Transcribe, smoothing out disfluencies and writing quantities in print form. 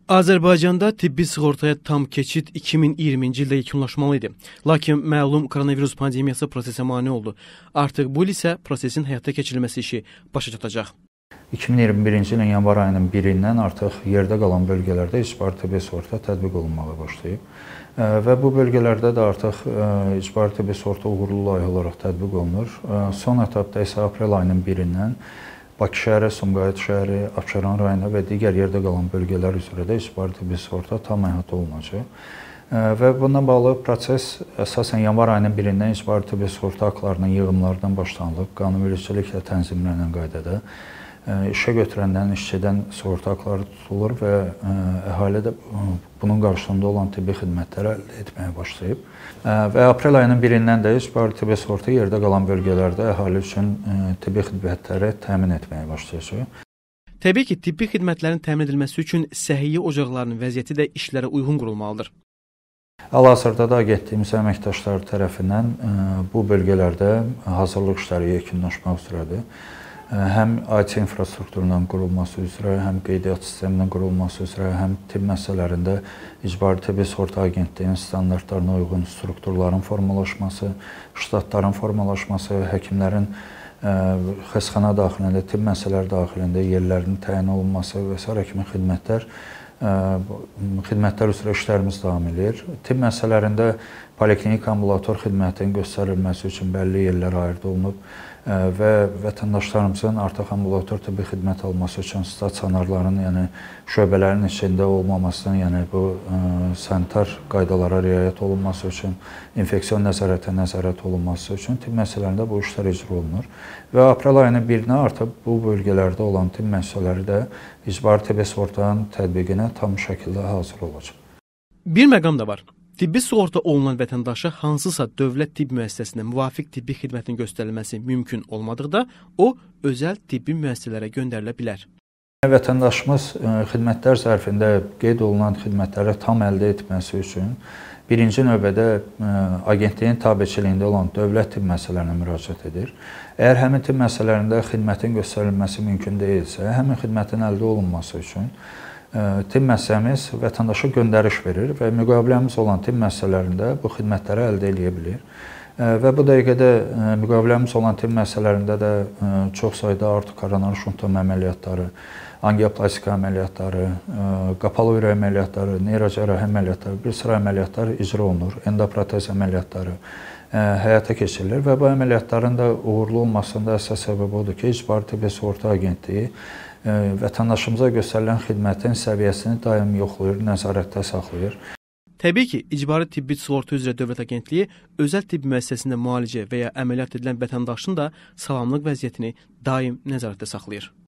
Azərbaycanda tibbi sığortaya tam keçid 2020-ci ildə yekunlaşmalı idi. Lakin məlum koronavirus pandemiyası prosesə mane oldu. Artıq bu il isə prosesin həyata keçirilməsi işi başa çatacaq. 2021-ci ilin yanvar ayının 1-dən artıq yerdə qalan bölgələrdə icbari tibbi sığorta tətbiq olunmağa başlayıb. Və bu bölgələrdə də artıq icbari tibbi sığorta uğurlu layihə olaraq tətbiq olunur. Son etapda isə aprel ayının 1-dən Bakı şəhəri, Sumqayıt şəhəri, Abşeron rayonu və digər yerdə qalan bölgələr üzrə də icbari tibbi sığorta tam əhatə olunacaq. Və bundan bağlı proses əsasən yanvar ayının 1-dən icbari tibbi sığorta haqlarının yığımlardan başlanılıb, qanunvericiliklə tənzimlənən qaydada işə götürəndən, işçidən sığorta haqları tutulur və əhali də bunun qarşılığında olan tibbi xidmətləri əldə etməyə başlayıb. Və aprel ayının 1-dən də icbari tibbi sığorta yerdə qalan bölgələrdə əhali üçün tibbi xidmətləri təmin etməyə başlayacaq. Təbii ki, tibbi xidmətlərin təmin edilməsi üçün səhiyyə ocaqlarının vəziyyəti də işlərə uyğun qurulmalıdır. Hal-hazırda da agentliyimiz əməkdaşları tərəfindən bu bölgələrdə hazırlıq işləri yekunlaşmaq üzrədir. Həm IT infrastrukturunun qurulması üzrə, həm qeydiyyat sisteminin qurulması üzrə, həm tibb müəssisələrində icbari tibbi sığorta agentliyinin standartlarına uyğun strukturların formalaşması, ştatların formalaşması, həkimlərin xəstəxana daxilində, tibb müəssisələri daxilində yerlərinin təyin olunması və sair kimi xidmətlər üzrə işlərimiz davam edir. Tibb müəssisələrində poliklinik ambulator xidmətin göstərilməsi üçün bəlli yerlər ayırd olunub və vətəndaşlarımızın artıq ambulator tibbi xidmət alması üçün stasionarların, yəni şöbələrin içində olmamasının, yəni bu sanitar qaydalara riayət olunması üçün, infeksion nəzarətə nəzarət olunması üçün tibb müəssisələrində bu işlər icra olunur. Və aprel ayının 1-nə artıq bu bölgələrdə olan tibb müəssisələri də icbari tibbi sığortanın tətbiqinə tam şəkildə hazır olacaq. Bir məqam da var. Tibbi sığorta olunan vətəndaşa hansısa dövlət tibb müəssisəsində müvafiq tibbi xidmətin göstərilməsi mümkün olmadıqda, o, özəl tibbi müəssisələrə göndərilə bilər. Vətəndaşımız xidmətlər zərfində qeyd olunan xidmətləri tam əldə etməsi üçün birinci növbədə agentliyin tabeçiliyində olan dövlət tibb müəssisələrinə müraciət edir. Əgər həmin tibb müəssisələrində xidmətin göstərilməsi mümkün deyilsə, həmin xidmətin əldə olunması üçün tibb müəssisəmiz vətəndaşa göndəriş verir və müqaviləmiz olan tibb müəssisələrində bu xidmətləri əldə edə bilir. Və bu dəqiqədə müqaviləmiz olan tibb müəssisələrində də çox sayda artıq koronar şuntom əməliyyatları, angioplastika əməliyyatları, qapalı ürək əməliyyatları, neyrocərrahi əməliyyatları, bir sıra əməliyyatlar icra olunur, endoprotez əməliyyatları həyata keçirilir və bu əməliyyatların da uğurlu olmasında əsas səbəb odur ki, icbari tibbi sığorta agentliyi vətəndaşımıza göstərilən xidmətin səviyyəsini daim yoxlayır, nəzarətdə saxlayır. Təbii ki, icbari tibbi sığorta üzrə Dövlət Agentliyi özəl tibb müəssisəsində müalicə və ya əməliyyat edilən vətəndaşın da sağlamlıq vəziyyətini daim nəzarətdə saxlayır.